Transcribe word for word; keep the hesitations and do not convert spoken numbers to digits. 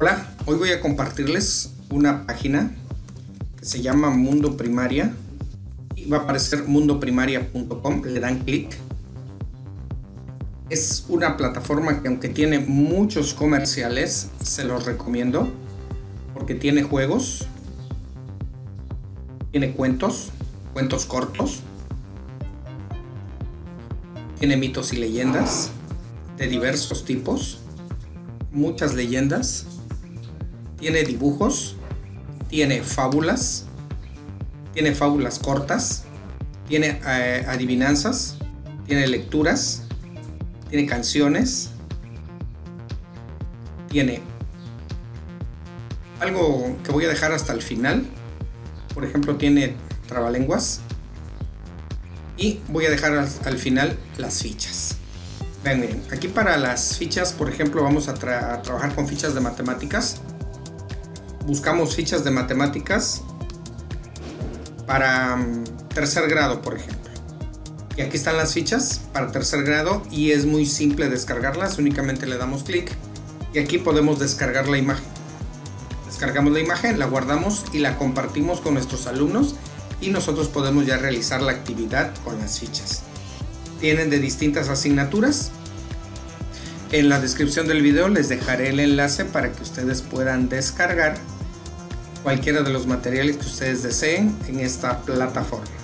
Hola, hoy voy a compartirles una página que se llama Mundo Primaria y va a aparecer mundo primaria punto com, le dan clic. Es una plataforma que, aunque tiene muchos comerciales, se los recomiendo porque tiene juegos, tiene cuentos, cuentos cortos, tiene mitos y leyendas de diversos tipos, muchas leyendas, tiene dibujos, tiene fábulas, tiene fábulas cortas, tiene eh, adivinanzas, tiene lecturas, tiene canciones, tiene algo que voy a dejar hasta el final. Por ejemplo, tiene trabalenguas y voy a dejar al, al final las fichas. Vean, miren, aquí para las fichas, por ejemplo, vamos a, tra a trabajar con fichas de matemáticas. Buscamos fichas de matemáticas para um, tercer grado, por ejemplo. Y aquí están las fichas para tercer grado y es muy simple descargarlas. Únicamente le damos clic y aquí podemos descargar la imagen. Descargamos la imagen, la guardamos y la compartimos con nuestros alumnos y nosotros podemos ya realizar la actividad con las fichas. Tienen de distintas asignaturas. En la descripción del video les dejaré el enlace para que ustedes puedan descargar cualquiera de los materiales que ustedes deseen en esta plataforma.